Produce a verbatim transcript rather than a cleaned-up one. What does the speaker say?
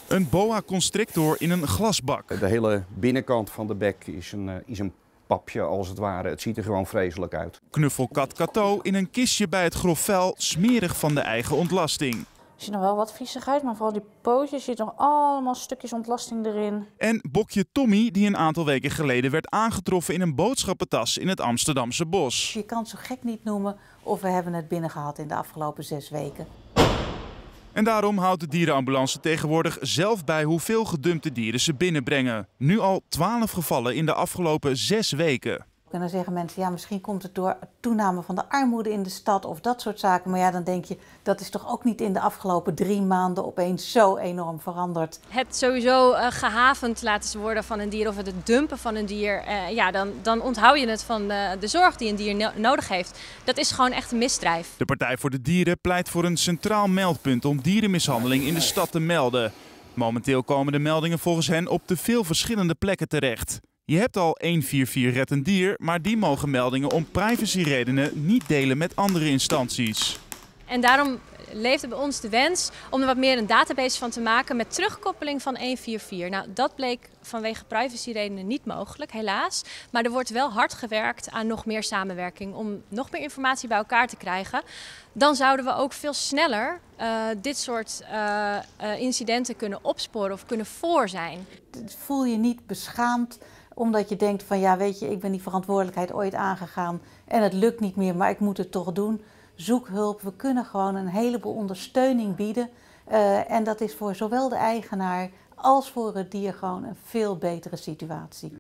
Een boa constrictor in een glasbak. De hele binnenkant van de bek is een, uh, is een papje als het ware. Het ziet er gewoon vreselijk uit. Knuffelkat Cato in een kistje bij het grof vuil, smerig van de eigen ontlasting. Het ziet er wel wat viezig uit, maar vooral die pootjes zitten nog allemaal stukjes ontlasting erin. En bokje Tommy, die een aantal weken geleden werd aangetroffen in een boodschappentas in het Amsterdamse bos. Je kan het zo gek niet noemen of we hebben het binnen gehad in de afgelopen zes weken. En daarom houdt de dierenambulance tegenwoordig zelf bij hoeveel gedumpte dieren ze binnenbrengen. Nu al twaalf gevallen in de afgelopen zes weken. En dan zeggen mensen, ja, misschien komt het door toename van de armoede in de stad of dat soort zaken. Maar ja, dan denk je, dat is toch ook niet in de afgelopen drie maanden opeens zo enorm veranderd. Het sowieso uh, gehavend laten worden van een dier of het dumpen van een dier, uh, ja, dan, dan onthoud je het van de, de zorg die een dier no nodig heeft. Dat is gewoon echt een misdrijf. De Partij voor de Dieren pleit voor een centraal meldpunt om dierenmishandeling in de stad te melden. Momenteel komen de meldingen volgens hen op te veel verschillende plekken terecht. Je hebt al honderdvierenveertig Red een Dier, maar die mogen meldingen om privacyredenen niet delen met andere instanties. En daarom leeft er bij ons de wens om er wat meer een database van te maken met terugkoppeling van honderdvierenveertig. Nou, dat bleek vanwege privacyredenen niet mogelijk, helaas. Maar er wordt wel hard gewerkt aan nog meer samenwerking om nog meer informatie bij elkaar te krijgen. Dan zouden we ook veel sneller uh, dit soort uh, uh, incidenten kunnen opsporen of kunnen voor zijn. Voel je niet beschaamd omdat je denkt van ja, weet je, ik ben die verantwoordelijkheid ooit aangegaan en het lukt niet meer, maar ik moet het toch doen. Zoek hulp, we kunnen gewoon een heleboel ondersteuning bieden. Uh, en dat is voor zowel de eigenaar als voor het dier gewoon een veel betere situatie.